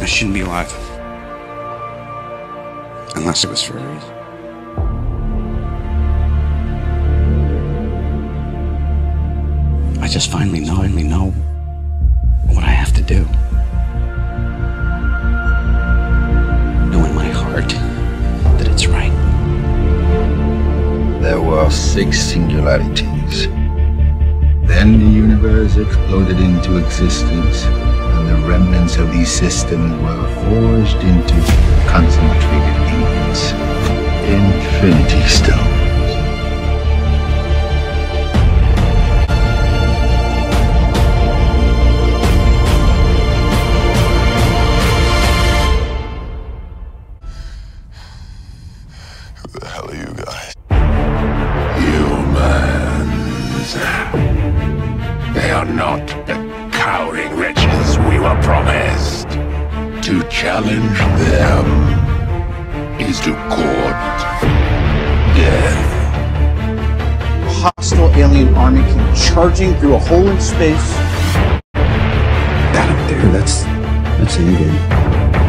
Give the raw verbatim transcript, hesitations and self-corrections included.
I shouldn't be alive. Unless it was for a reason. I just finally know, finally know what I have to do. Know in my heart that it's right. There were six singularities. Then the universe exploded into existence, and the remnants of these systems were forged into concentrated ingots. Infinity Stones. Who the hell are you guys? Humans. They are not the cowering wretches we were promised. To challenge them is to court death. A hostile alien army came charging through a hole in space. That up there, that's, that's Indian.